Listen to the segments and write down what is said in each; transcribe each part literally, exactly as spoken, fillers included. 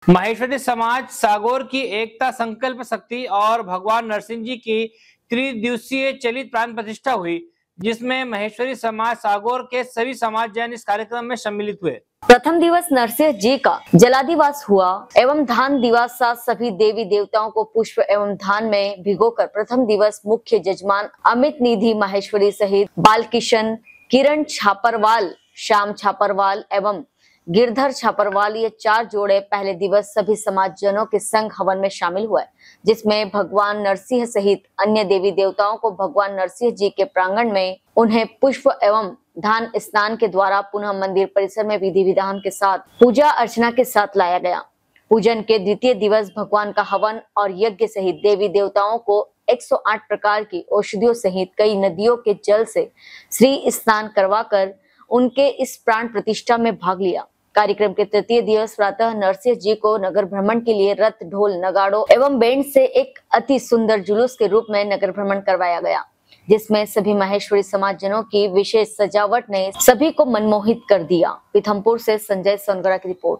माहेश्वरी समाज सागौर की एकता संकल्प शक्ति और भगवान नरसिंह जी की त्रिदिवसीय चलित प्राण प्रतिष्ठा हुई, जिसमें महेश्वरी समाज सागौर के सभी समाजजन इस कार्यक्रम में सम्मिलित हुए। प्रथम दिवस नरसिंह जी का जलादिवास हुआ एवं धान दिवस साथ सभी देवी देवताओं को पुष्प एवं धान में भिगोकर प्रथम दिवस मुख्य जजमान अमित निधि माहेश्वरी सहित बालकिशन, किरण छापरवाल, श्याम छापरवाल एवं गिरधर छापरवाल ये चार जोड़े पहले दिवस सभी समाजजनों के संग हवन में शामिल हुए, जिसमें भगवान नरसिंह सहित अन्य देवी देवताओं को भगवान नरसिंह जी के प्रांगण में उन्हें पुष्प एवं धान स्नान के द्वारा पुनः मंदिर परिसर में विधि विधान के साथ पूजा अर्चना के साथ लाया गया। पूजन के द्वितीय दिवस भगवान का हवन और यज्ञ सहित देवी देवताओं को एक सौ आठ प्रकार की औषधियों सहित कई नदियों के जल से श्री स्नान करवाकर उनके इस प्राण प्रतिष्ठा में भाग लिया। कार्यक्रम के तृतीय दिवस प्रातः नरसिंह जी को नगर भ्रमण के लिए रथ, ढोल, नगाड़ों एवं बैंड से एक अति सुंदर जुलूस के रूप में नगर भ्रमण करवाया गया, जिसमें सभी माहेश्वरी समाजजनों की विशेष सजावट ने सभी को मनमोहित कर दिया। पीथमपुर से संजय सोनगरा की रिपोर्ट।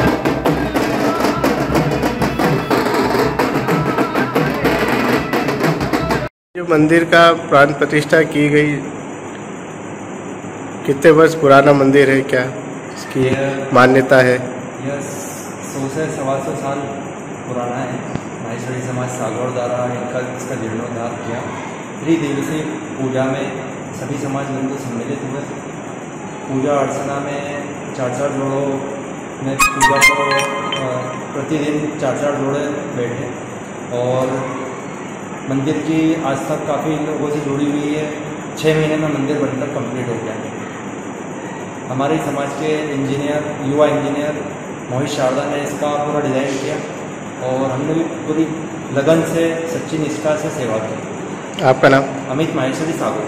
जो मंदिर का प्राण प्रतिष्ठा की गई, कितने वर्ष पुराना मंदिर है, क्या इसकी मान्यता है? यह सौ से सवा सौ साल पुराना है। माहेश्वरी समाज सागौर द्वारा इनका इसका जीर्णोद्धार किया। त्रिदिवसीय पूजा में सभी समाज बंधु सम्मिलित हुए। पूजा अर्चना में चार चार जोड़ों में पूजा को प्रतिदिन चार चार जोड़े बैठे और मंदिर की आज तक काफ़ी लोगों से जुड़ी हुई है। छः महीने में मंदिर बनकर कंप्लीट हो गया। हमारे समाज के इंजीनियर, युवा इंजीनियर मोहित शारदा ने इसका पूरा डिज़ाइन किया और हमने भी पूरी लगन से, सच्ची निष्ठा से सेवा की। आपका नाम? अमित माहेश्वरी सागौर।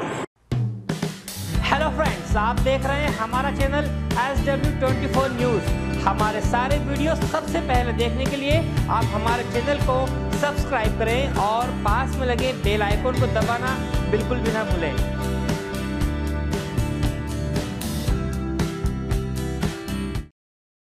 हेलो फ्रेंड्स, आप देख रहे हैं हमारा channel S W twenty four news. हमारे सारे वीडियो सबसे पहले देखने के लिए आप हमारे चैनल को सब्सक्राइब करें और पास में लगे बेल आइकन को दबाना बिल्कुल भी ना भूलें।